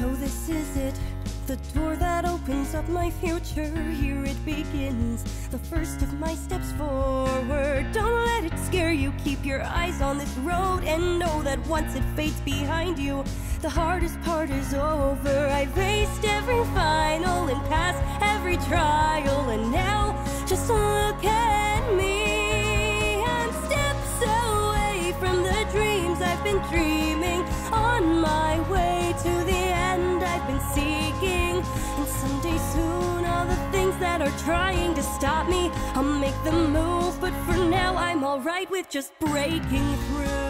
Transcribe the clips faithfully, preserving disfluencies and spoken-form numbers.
So this is it, the door that opens up my future. Here it begins, the first of my steps forward. Don't let it scare you, keep your eyes on this road, and know that once it fades behind you, the hardest part is over. I faced every final and passed every trial, and now just look at me. I'm steps away from the dreams I've been dreaming, on my way to the end I've been seeking. And someday soon all the things that are trying to stop me, I'll make them move. But for now I'm alright with just breaking through.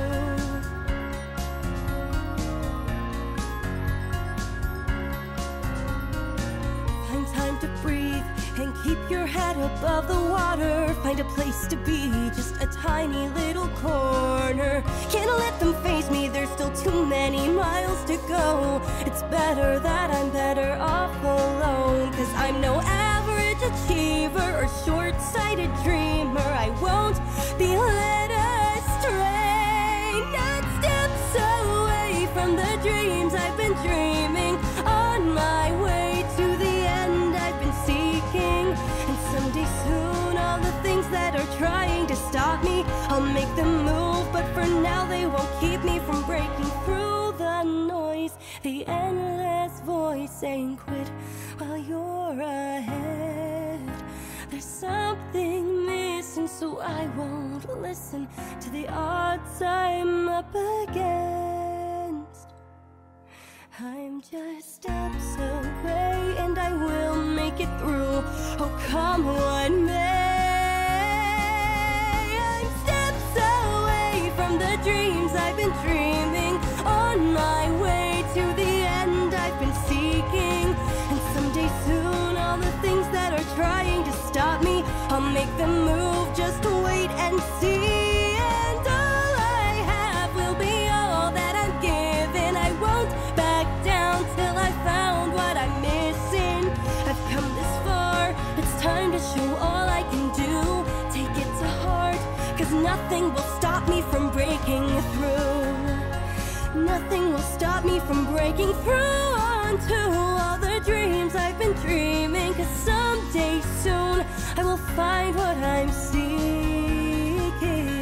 Find time to breathe and keep your head above the water. Find a place to be, just a tiny little corner. Can't let them face me, there's still too many miles to go. It's better that I'm better off alone, 'cause I'm no average achiever or short-sighted dreamer. I won't be led astray, not steps away from the dreams I've been dreaming, on my way to the end I've been seeking. And someday soon all the things that are trying to stop me, I'll make them move. But for now they won't keep me from breaking through the noise, the endless voice saying quit while you're ahead. There's something missing, so I won't listen to the odds I'm up against. I'm just steps away and I will make it through, oh come what may. I'm steps away from the dreams I've been dreaming, on my way to the end I've been seeking. And someday soon all the things that are trying to stop me, I'll make them move, just wait and see. And all I have will be all that I'm given. I won't back down till I found what I'm missing. I've come this far, it's time to show all I can do. Take it to heart, 'cause nothing will stop me from breaking through. Nothing will stop me from breaking through onto all the dreams I've been dreaming. 'Cause someday soon I will find what I'm seeking.